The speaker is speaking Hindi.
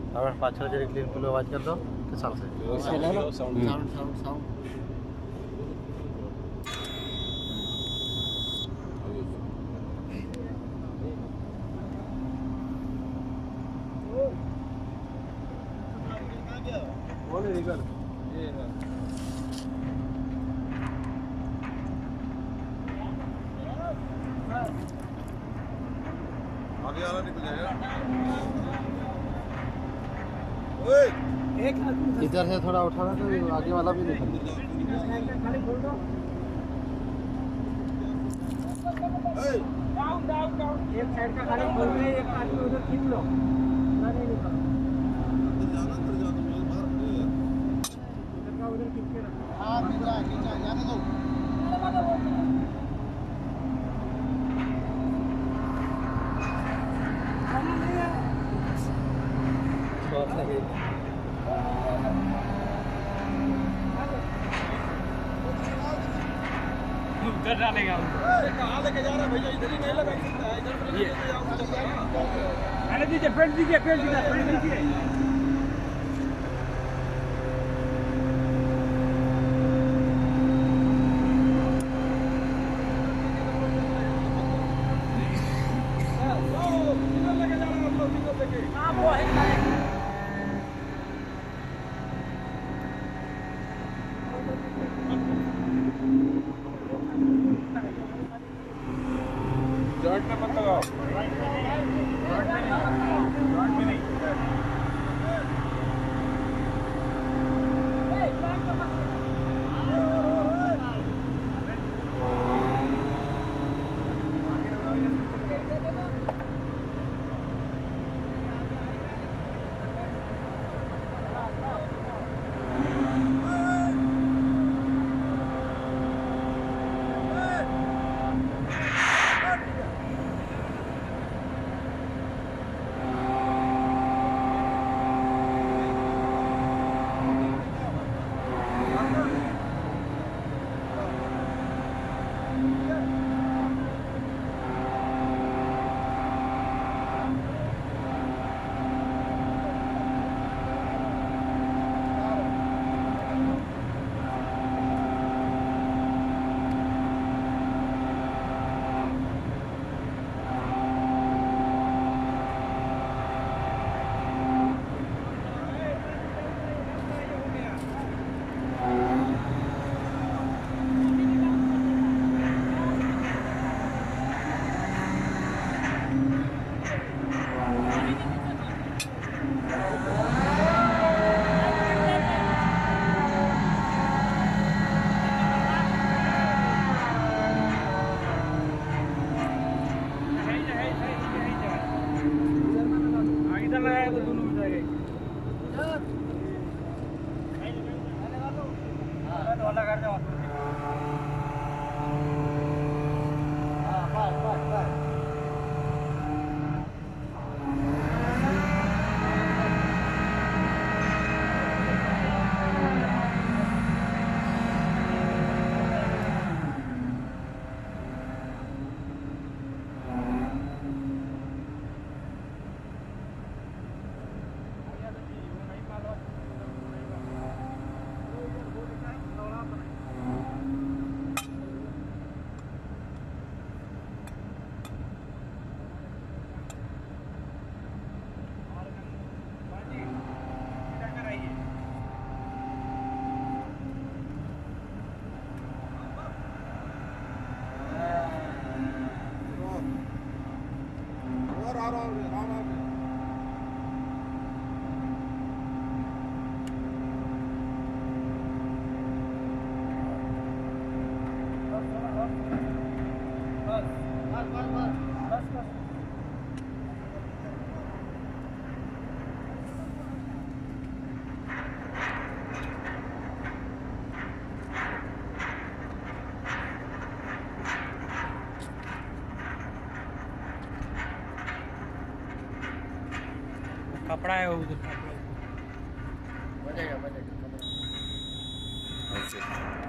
তারপর পাঁচটা যে ক্লিন করলে আওয়াজ कर दो तो चल से साउंड बोले निकल ये आगे वाला निकल जाएगा। ओए एक इधर से थोड़ा उठाना तो आगे वाला भी निकल खाली खोल दो। डाउन डाउन डाउन एक साइड का खाली खोल दे एक आदमी उधर खींच लो ना नहीं निकल अंदर जाना बाहर उधर का उधर खींच के रखो। हां नीचा जाने दो उधर डालेगा कहाँ लेके जा रहा है भैया इधर ही नहीं लगा सकता है इधर लेके जाओ अरे दीजिए पेड़ दीजिए जॉइंट में मत लगाओ जॉइंट में नहीं कपड़ा है उधर बजेगा